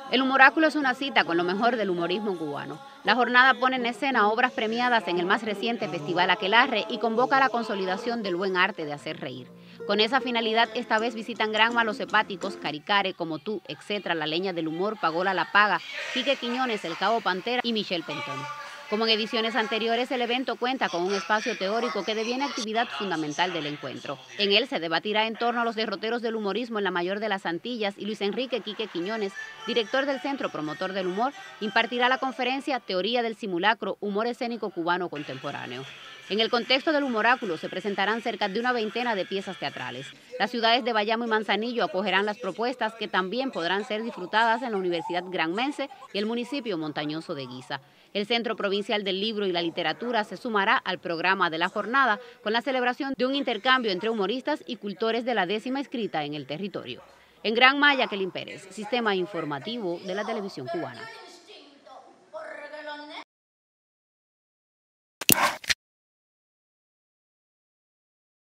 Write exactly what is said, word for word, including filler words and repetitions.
El Humoráculo es una cita con lo mejor del humorismo cubano. La jornada pone en escena obras premiadas en el más reciente Festival Aquelarre y convoca a la consolidación del buen arte de hacer reír. Con esa finalidad, esta vez visitan Granma los hepáticos, Caricare, Como Tú, etcétera, La Leña del Humor, Pagola La Paga, Quique Quiñones, El Cabo Pantera y Michelle Pentón. Como en ediciones anteriores, el evento cuenta con un espacio teórico que deviene actividad fundamental del encuentro. En él se debatirá en torno a los derroteros del humorismo en la mayor de las Antillas y Luis Enrique Quique Quiñones, director del Centro Promotor del Humor, impartirá la conferencia Teoría del Simulacro, Humor Escénico Cubano Contemporáneo. En el contexto del Humoráculo se presentarán cerca de una veintena de piezas teatrales. Las ciudades de Bayamo y Manzanillo acogerán las propuestas que también podrán ser disfrutadas en la Universidad Granmense y el municipio montañoso de Guisa. El Centro Provincial del Libro y la Literatura se sumará al programa de la jornada con la celebración de un intercambio entre humoristas y cultores de la décima escrita en el territorio. En Granma, Jacqueline Pérez, Sistema Informativo de la Televisión Cubana.